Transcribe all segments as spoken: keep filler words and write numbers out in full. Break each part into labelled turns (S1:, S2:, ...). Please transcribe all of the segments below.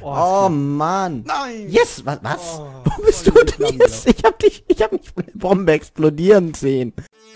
S1: Oh,
S2: Oh Mann.
S1: Nein!
S2: Yes, was? was?
S1: Oh,
S2: Wo bist
S1: voll
S2: du
S1: in die
S2: denn
S1: Flammen
S2: jetzt? Ich hab dich, ich hab mich von der Bombe explodieren sehen.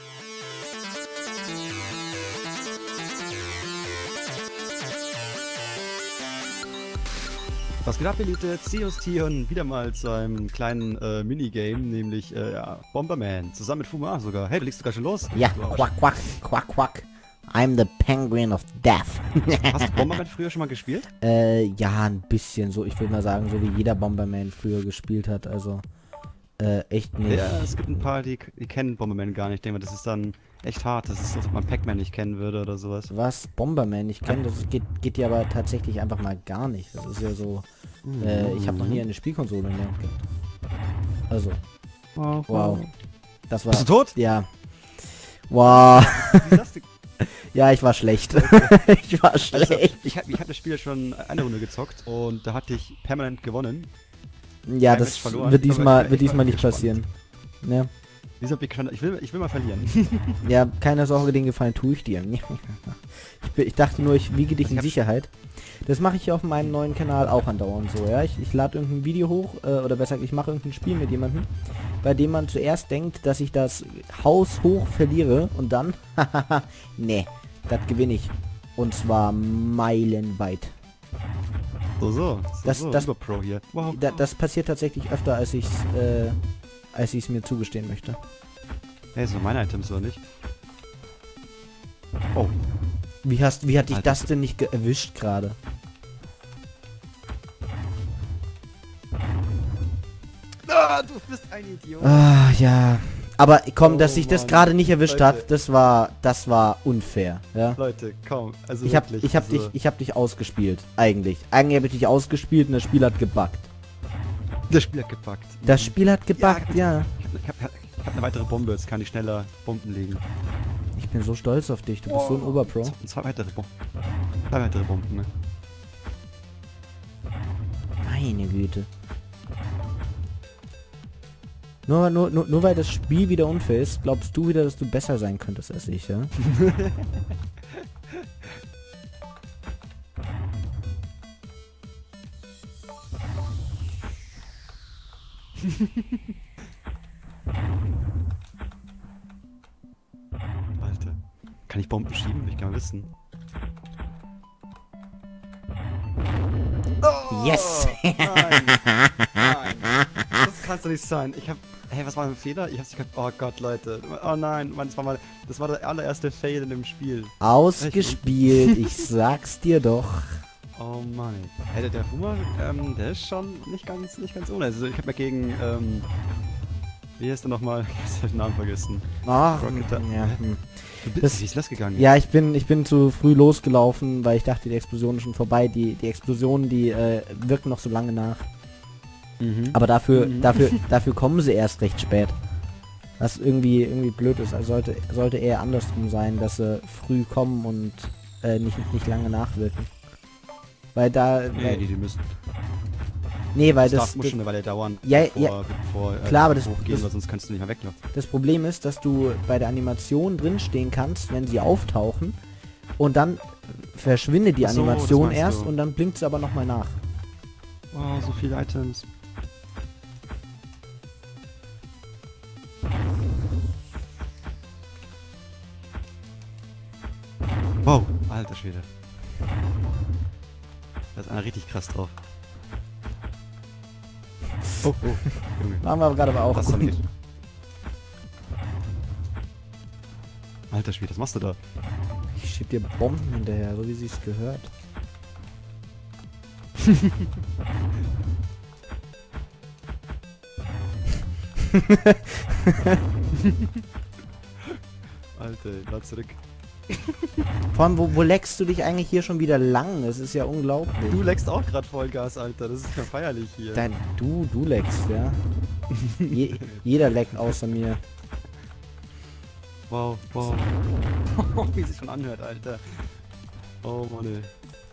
S1: Was geht ab, Elite? Zeus hier und wieder mal zu einem kleinen äh, Minigame, nämlich äh, ja, Bomberman, zusammen mit Fuma sogar. Hey, du legst sogar schon los?
S2: Ja,
S1: Du Arsch.
S2: quack, quack, quack, quack. I'm the penguin of death.
S1: Hast du Bomberman früher schon mal gespielt?
S2: äh, ja, ein bisschen so. Ich würde mal sagen, so wie jeder Bomberman früher gespielt hat. Also, äh, echt nicht.
S1: Ja, es gibt ein paar, die, die kennen Bomberman gar nicht. Ich denke mal, das ist dann echt hart. Das ist so, als ob man Pac-Man nicht kennen würde oder sowas.
S2: Was? Bomberman? Ich kenne das. Geht, geht dir aber tatsächlich einfach mal gar nicht. Das ist ja so. Äh, ich habe noch nie eine Spielkonsole in der Hand gehabt. Also,
S1: Wow.
S2: wow. Das war.
S1: Bist du tot?
S2: Ja. Wow.
S1: Wie ist das denn?
S2: Ja, ich war schlecht. ich war
S1: Also,
S2: schlecht.
S1: ich habe ich hab das Spiel schon eine Runde gezockt und da hatte ich permanent gewonnen.
S2: Ja,
S1: kein
S2: das
S1: Match verloren.
S2: wird
S1: Ich war-
S2: diesmal,
S1: ich
S2: wird
S1: war
S2: diesmal nicht
S1: gespannt.
S2: passieren. Ja.
S1: Wieso hab ich schon, ich will, ich will mal verlieren.
S2: Ja, keine Sorge, den Gefallen tue ich dir. Ich, bin, ich dachte nur, ich wiege dich
S1: Also
S2: in
S1: ich hab-
S2: Sicherheit. Das mache ich auf meinem neuen Kanal auch andauernd so, ja. Ich, ich lade irgendein Video hoch, äh, oder besser gesagt, ich mache irgendein Spiel mit jemandem, bei dem man zuerst denkt, dass ich das Haus hoch verliere und dann, hahaha, nee, das gewinne ich. Und zwar meilenweit.
S1: So, so. so,
S2: Das-
S1: so.
S2: das-
S1: Über Pro hier. Wow.
S2: Da, das passiert tatsächlich öfter, als ich es äh, als ich es mir zugestehen möchte.
S1: Hey, so meine Items oder nicht? Oh.
S2: Wie hast, wie hat dich
S1: Alter.
S2: das denn nicht ge- erwischt gerade?
S1: Ah, du bist ein Idiot.
S2: Ah, ja. Aber komm,
S1: Oh
S2: dass sich das
S1: Mann,
S2: gerade nicht erwischt
S1: Leute.
S2: hat, das war, das war unfair, ja.
S1: Leute, komm. Also
S2: Ich hab,
S1: wirklich,
S2: ich hab
S1: also,
S2: dich, ich hab dich ausgespielt, eigentlich. Eigentlich habe ich dich ausgespielt und das Spiel hat gebuggt.
S1: Das Spiel hat gepackt.
S2: Das Spiel hat gebuggt, ja.
S1: Ich hab, ich hab, ich hab eine weitere Bombe, jetzt kann ich schneller Bomben legen.
S2: Ich bin so stolz auf dich, du bist so ein Oberpro.
S1: Und zwei weitere Bomben. Zwei weitere Bomben, ne?
S2: Meine Güte. Nur, nur, nur, nur weil das Spiel wieder unfair ist, glaubst du wieder, dass du besser sein könntest als ich, ja?
S1: Alter. Kann ich Bomben schieben? Will ich gerne wissen. Oh,
S2: Yes!
S1: Nein, nein. Das kann's doch nicht sein. Ich hab... Hey, was war mein Fehler? Ich hab's nicht... Oh Gott, Leute. Oh nein, Mann, das war mal... Das war der allererste Fail in dem Spiel.
S2: Ausgespielt, ich sag's dir doch.
S1: Oh Mann. Hey, der, der Fuma, ähm, der ist schon nicht ganz, nicht ganz ohne. Also ich hab mir gegen, ähm... Wie heißt der nochmal? Ich hab den Namen vergessen.
S2: Ach,
S1: Rocket,
S2: ja,
S1: hä?
S2: hm.
S1: Du bist,
S2: Das-
S1: wie ist das gegangen?
S2: Ja, ich bin, ich bin zu früh losgelaufen, weil ich dachte, die Explosion ist schon vorbei. Die, die Explosionen, die äh, wirken noch so lange nach.
S1: Mhm.
S2: Aber dafür,
S1: Mhm.
S2: dafür, dafür kommen sie erst recht spät. Was irgendwie, irgendwie blöd ist. Also sollte, sollte eher andersrum sein, dass sie früh kommen und äh, nicht, nicht lange nachwirken. Weil da,
S1: Nee,
S2: weil,
S1: die, die müssen.
S2: nee, weil
S1: Das,
S2: das,
S1: darf, muss
S2: das,
S1: schon eine Weile dauern,
S2: Ja,
S1: bevor,
S2: ja.
S1: bevor äh,
S2: Klar, aber das-
S1: hochgehen,
S2: das-
S1: weil sonst kannst du nicht mehr weglaufen.
S2: das Problem ist, dass du bei der Animation drinstehen kannst, wenn sie auftauchen und dann verschwindet die
S1: Ach so, das
S2: Animation
S1: meinst
S2: erst
S1: du.
S2: und dann blinkt sie aber nochmal nach.
S1: Wow, so viele Items. Wow, alter Schwede. Da ist einer richtig krass drauf. Oh, oh, Junge.
S2: Machen wir aber gerade aber auch.
S1: Das ist doch nicht. Alter Schwede, was machst du da?
S2: Ich schieb dir Bomben hinterher, so wie sie es gehört.
S1: Alter, lad zurück.
S2: Vor allem, wo, wo leckst du dich eigentlich hier schon wieder lang? Das ist ja unglaublich.
S1: Du leckst auch gerade Vollgas, Alter. Das ist ja feierlich hier.
S2: Dein, du, du leckst, ja. Je, jeder leckt außer mir.
S1: Wow, wow. Wie sich schon anhört, Alter. Oh Mann, ey.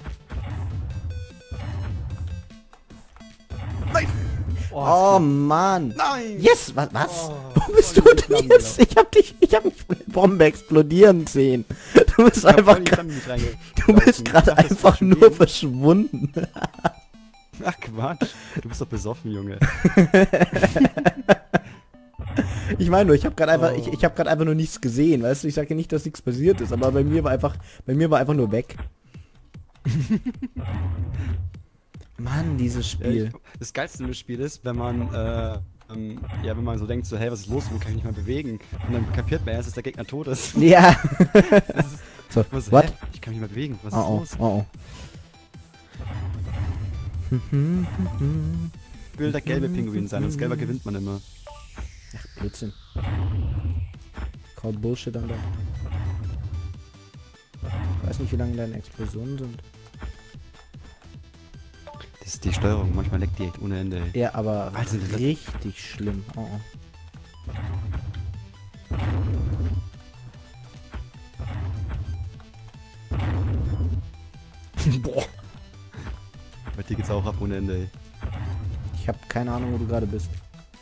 S1: Nein!
S2: Oh Mann.
S1: nein!
S2: Yes, was? was?
S1: Oh,
S2: Wo bist
S1: voll
S2: du
S1: in die
S2: denn
S1: Flammen
S2: jetzt? Ich hab dich, ich hab mich von der Bombe explodieren sehen. Du bist
S1: Ich hab
S2: einfach,
S1: voll in die
S2: gra-
S1: Flammen nicht reinge-
S2: du bist
S1: gelaufen.
S2: gerade
S1: Ich dachte, das
S2: einfach
S1: wird schon
S2: nur
S1: gehen.
S2: verschwunden.
S1: Ach Quatsch, du bist doch besoffen, Junge.
S2: Ich meine nur, ich habe gerade einfach,
S1: Oh.
S2: ich, ich habe gerade einfach nur nichts gesehen, weißt du? Ich sage ja nicht, dass nichts passiert ist, aber bei mir war einfach, bei mir war einfach nur weg. Mann, dieses
S1: Ja,
S2: Spiel.
S1: ich, das Geilste im Spiel ist, wenn man, äh, ähm, ja, wenn man so denkt, so, hey, was ist los, wo kann ich nicht mal bewegen? Und dann kapiert man erst, dass der Gegner tot ist.
S2: Ja.
S1: Das ist
S2: So,
S1: immer so,
S2: what?
S1: hä? Ich kann mich nicht mehr bewegen, was
S2: Oh oh,
S1: ist los?
S2: oh oh.
S1: Ich will der gelbe Pinguin sein, und das Gelber gewinnt man immer.
S2: Ach, Blödsinn. Call Bullshit an der. Ich weiß nicht, wie lange deine Explosionen sind.
S1: Das ist die Steuerung, manchmal leckt die echt ohne Ende, ey.
S2: Ja, aber
S1: Alter, das-
S2: richtig schlimm. Oh, oh.
S1: Boah. Bei dir geht's auch ab ohne Ende, ey.
S2: Ich habe keine Ahnung, wo du gerade bist.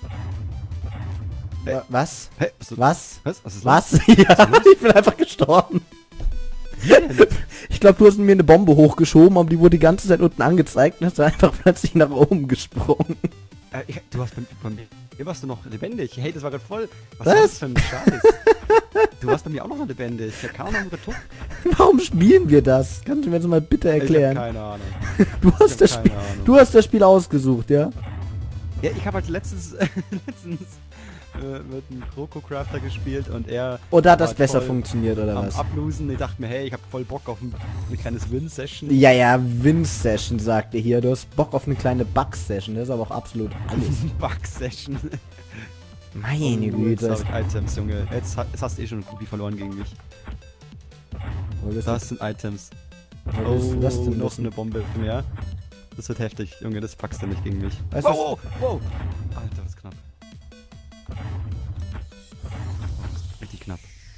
S1: Hey.
S2: Wa- Was?
S1: Hey, bist du,
S2: Was?
S1: was? Was ist
S2: Was? Ja, ich bin einfach gestorben.
S1: los?
S2: Ich glaube, du hast mir eine Bombe hochgeschoben, aber die wurde die ganze Zeit unten angezeigt und hast einfach plötzlich nach oben gesprungen.
S1: Äh, ich, du hast bei, bei mir hier warst du noch lebendig. Hey, das war gerade voll. Was,
S2: Was?
S1: ist das für ein Scheiß? Du warst bei mir auch noch lebendig. Ich hab keine Ahnung, wo der Tuch.
S2: Warum spielen wir das? Kannst du mir das mal bitte erklären?
S1: Ich hab keine Ahnung.
S2: Du hast
S1: hab
S2: das
S1: keine
S2: Spiel,
S1: Ahnung.
S2: du hast das Spiel ausgesucht, ja?
S1: Ja, ich habe halt letztens, letztens äh, mit einem Kroko-Crafter gespielt und er
S2: Oder hat
S1: war
S2: das besser
S1: voll
S2: funktioniert oder
S1: am
S2: was?
S1: Ablosen. Ich dachte mir, hey, ich habe voll Bock auf ein, ein kleines Win-Session.
S2: Ja, ja, Win-Session, sagt ihr hier. Du hast Bock auf eine kleine Bug-Session. Das ist aber auch absolut alles.
S1: Bug-Session.
S2: Meine
S1: Jetzt
S2: Güte.
S1: habe ich Items, Junge. Jetzt, ha- jetzt hast du eh schon gut wie verloren gegen mich.
S2: Wo bist
S1: Das sind Items.
S2: du, wo bist du das
S1: Oh,
S2: denn
S1: noch
S2: wissen?
S1: eine Bombe mehr. Das wird heftig, Junge, das packst du nicht gegen mich.
S2: Weißt du, was-
S1: wow, wow, wow. Alter, das ist knapp. Richtig knapp.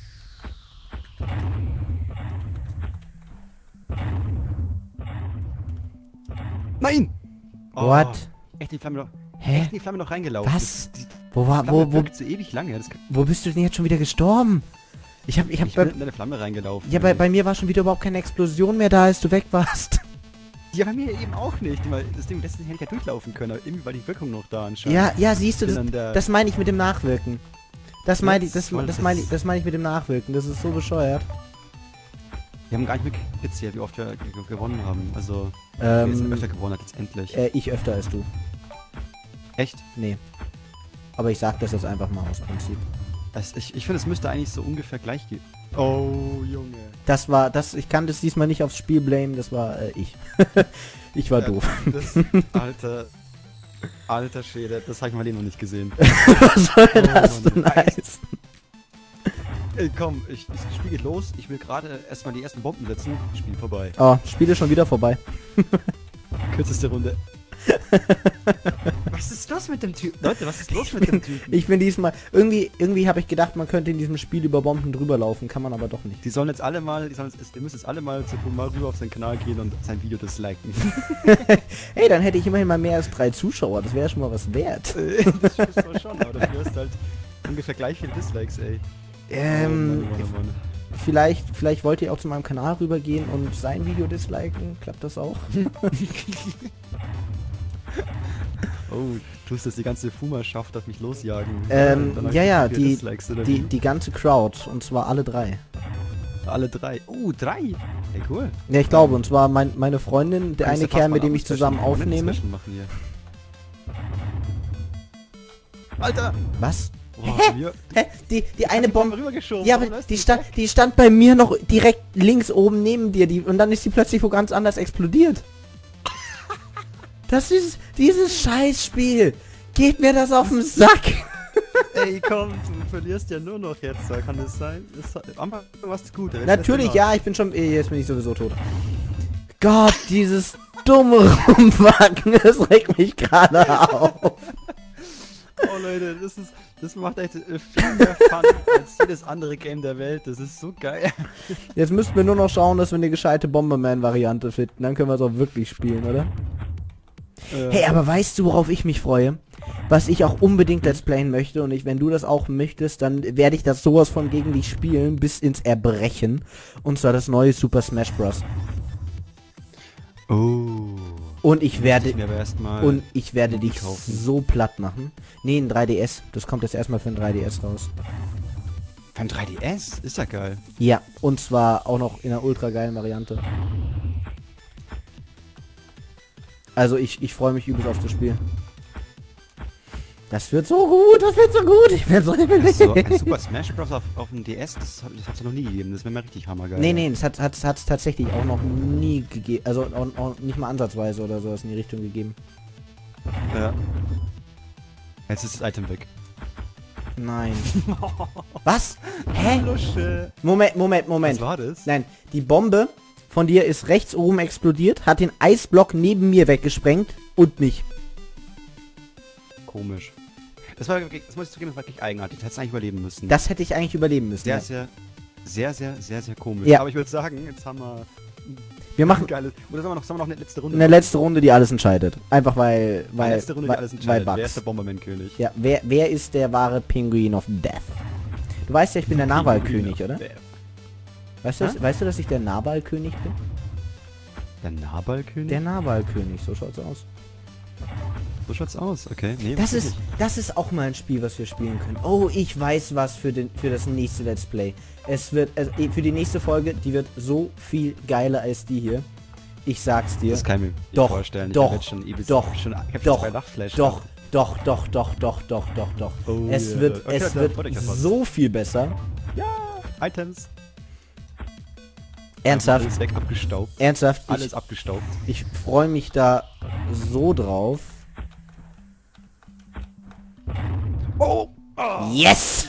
S1: Nein! Oh,
S2: What?
S1: echt die Flamme noch,
S2: Hä?
S1: echt in die Flamme noch reingelaufen.
S2: Was?
S1: Das, die
S2: Wo war,
S1: Flamme
S2: wo, wo,
S1: wirkt so ewig lange. Das,
S2: wo bist du denn jetzt schon wieder gestorben? Ich hab, ich hab
S1: ich bin
S2: bei,
S1: in eine Flamme reingelaufen.
S2: ja, bei, bei mir war schon wieder überhaupt keine Explosion mehr da, als du weg warst.
S1: Ja, bei mir eben auch nicht. Weil das Ding lässt sich ja nicht durchlaufen können. Aber irgendwie war die Wirkung noch da anscheinend.
S2: Ja, ja, siehst du,
S1: Bin
S2: das,
S1: dann der-
S2: das meine ich mit dem Nachwirken. Das meine ich,
S1: das
S2: das,
S1: voll-
S2: das
S1: das
S2: meine ich,
S1: ist-
S2: das meine ich mit dem Nachwirken. Das ist so bescheuert.
S1: Wir haben gar nicht mitgezählt, wie oft wir ge- gewonnen haben. Also, wer jetzt
S2: Ähm,
S1: öfter gewonnen hat letztendlich.
S2: äh, ich öfter als du.
S1: Echt?
S2: Nee. Aber ich sag das jetzt einfach mal aus Prinzip.
S1: Das, ich ich finde, es müsste eigentlich so ungefähr gleich gehen. Oh, Junge.
S2: Das war, das, ich kann das diesmal nicht aufs Spiel blamen, das war äh, ich. Ich war
S1: Ja,
S2: doof.
S1: Das, alter, alter Schwede, das habe ich mal noch nicht gesehen.
S2: Was soll
S1: Oh,
S2: das
S1: Mann.
S2: denn heißen?
S1: Ey, komm, ich, das Spiel geht los. Ich will gerade erstmal die ersten Bomben setzen. Spiel vorbei.
S2: Oh, Spiel ist schon wieder vorbei.
S1: Kürzeste Runde. Was ist los mit dem Typen? Leute, was ist los mit dem Typen?
S2: Ich bin diesmal, irgendwie, irgendwie habe ich gedacht, man könnte in diesem Spiel über Bomben drüber laufen, kann man aber doch nicht.
S1: Die sollen jetzt alle mal, die sollen jetzt, ihr müsst jetzt alle mal zu mal rüber auf seinen Kanal gehen und sein Video disliken.
S2: Hey, dann hätte ich immerhin mal mehr als drei Zuschauer, das wäre schon mal was wert.
S1: Äh, das stimmt zwar schon, aber dafür hast du halt ungefähr gleich viele Dislikes, ey.
S2: Ähm,
S1: oh Mann, oh Mann, oh
S2: vielleicht, vielleicht wollt ihr auch zu meinem Kanal rübergehen und sein Video disliken, klappt das auch?
S1: Oh, tust das die ganze Fumerschaft auf mich losjagen.
S2: Ähm,
S1: Dann hab
S2: ja,
S1: ich
S2: ja,
S1: viele
S2: die,
S1: Dislikes, oder
S2: die,
S1: wie?
S2: die ganze Crowd, und zwar alle drei.
S1: Alle drei. Oh, drei. Ey, cool.
S2: Ja, ich glaube, und zwar mein, meine Freundin, der
S1: Kannst
S2: eine
S1: du fast
S2: Kerl,
S1: mal
S2: mit dem ich
S1: Abo-Session-
S2: zusammen aufnehme.
S1: Abo-Session machen hier. Alter!
S2: Was?
S1: Boah,
S2: Hä?
S1: mir-
S2: Hä? Die, die eine Bombe...
S1: rübergeschoben.
S2: Ja, aber
S1: Warum lässt
S2: die
S1: du
S2: stand,
S1: weg?
S2: die stand bei mir noch direkt links oben neben dir, die, und dann ist sie plötzlich wo ganz anders explodiert. Das ist dieses Scheißspiel. Geht mir das auf den Sack?
S1: Ey, komm, du verlierst ja nur noch jetzt, da kann das sein? Das, am Anfang warst du gut. der Rest
S2: Natürlich,
S1: ist immer-
S2: ja, ich bin schon... eh, Jetzt bin ich sowieso tot. Gott, dieses dumme Rumwacken, das regt mich gerade auf.
S1: Oh Leute, das ist, das macht echt äh, viel mehr Fun als jedes andere Game der Welt. Das ist so geil.
S2: Jetzt müssten wir nur noch schauen, dass wir eine gescheite Bomberman-Variante finden. Dann können wir es auch wirklich spielen, oder?
S1: Äh,
S2: Hey, aber weißt du, worauf ich mich freue? Was ich auch unbedingt Let's Playen möchte, und ich, wenn du das auch möchtest, dann werde ich das sowas von gegen dich spielen, bis ins Erbrechen. Und zwar das neue Super Smash Bros.
S1: Oh.
S2: Und ich werde
S1: Ich mir aber erstmal
S2: und ich werde dich
S1: kaufen.
S2: so platt machen. Nee, ein drei D S. Das kommt jetzt erstmal für ein drei D S raus.
S1: Für ein drei D S? Ist ja geil.
S2: Ja, und zwar auch noch in einer ultra geilen Variante. Also ich, ich freue mich übelst auf das Spiel. Das wird so gut, das wird so gut. Ich werde so hibbelig.
S1: So, ein Super Smash Bros. auf, auf dem D S, das, hab- das hat's ja noch nie gegeben. Das wäre mal richtig hammergeil.
S2: Nee, nee, das hat es hat, tatsächlich auch noch nie gegeben. Also auch, auch nicht mal ansatzweise oder sowas in die Richtung gegeben.
S1: Ja. Jetzt ist das Item weg.
S2: Nein. Was? Hä?
S1: Lusche.
S2: Moment, Moment, Moment.
S1: Was war das?
S2: Nein, die Bombe von dir ist rechts oben explodiert, hat den Eisblock neben mir weggesprengt und mich.
S1: Komisch. Das war wirklich, das muss ich zugeben, das war wirklich eigenartig. Das hättest du eigentlich überleben müssen.
S2: Das hätte ich eigentlich überleben müssen.
S1: sehr,
S2: Ja.
S1: sehr, sehr, sehr, sehr, sehr komisch.
S2: Ja.
S1: Aber ich würde sagen, jetzt haben wir
S2: Wir machen
S1: ein geiles... Oder sagen wir noch, sagen wir noch eine letzte Runde?
S2: eine letzte Runde, die alles entscheidet. Einfach weil... weil
S1: Eine letzte Runde,
S2: weil,
S1: die alles
S2: weil
S1: entscheidet. Wer
S2: Bugs.
S1: ist der Bomberman-König?
S2: Ja, wer, wer ist der wahre Penguin of Death? Du weißt ja, ich bin der Nabal-König, oder? Weißt du,
S1: Hä?
S2: dass, weißt du, dass ich der Nabal-König bin?
S1: Der Nabal-König?
S2: Der Nabal-König, so schaut's aus.
S1: So schaut's aus, okay. Nee,
S2: Das
S1: wusste
S2: ist,
S1: ich nicht.
S2: das ist auch mal ein Spiel, was wir spielen können. Oh, ich weiß was für, den, für das nächste Let's Play. Es wird, also für die nächste Folge, die wird so viel geiler als die hier. Ich sag's dir.
S1: Das kann ich mir nicht
S2: Doch,
S1: vorstellen. Ich
S2: doch,
S1: hab jetzt schon übelst-
S2: doch,
S1: schon, ich hab
S2: doch,
S1: zwei Lachflash.
S2: Doch, doch, doch, doch, doch, doch, doch, doch.
S1: Oh,
S2: es
S1: ja.
S2: wird,
S1: Okay,
S2: es
S1: da
S2: wird
S1: freut euch auf was.
S2: so viel besser.
S1: Ja, Items.
S2: Ernsthaft,
S1: Alles weg, abgestaubt.
S2: ernsthaft,
S1: Alles
S2: ich,
S1: abgestaubt.
S2: ich freue mich da so drauf.
S1: Oh! oh.
S2: Yes!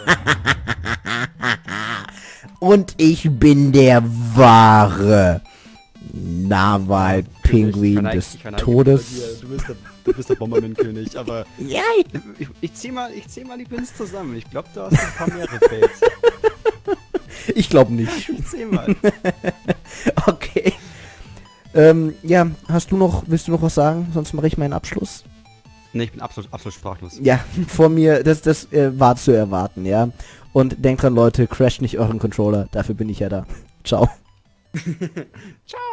S2: Und ich bin der wahre Naval-Pinguin des Todes.
S1: Du bist der, du bist der Bomberman-König, aber
S2: Ja,
S1: ich, ich zieh mal, ich zieh mal die Pins zusammen. Ich glaube, du hast ein paar mehrere Fails.
S2: ich glaube nicht.
S1: Ich zieh mal.
S2: Okay. Ähm, ja, hast du noch, willst du noch was sagen? Sonst mache ich meinen Abschluss.
S1: Ne, ich bin absolut, absolut sprachlos.
S2: Ja, vor mir, das, das äh, war zu erwarten, ja. Und denkt dran, Leute, crasht nicht euren Controller. Dafür bin ich ja da. Ciao.
S1: Ciao!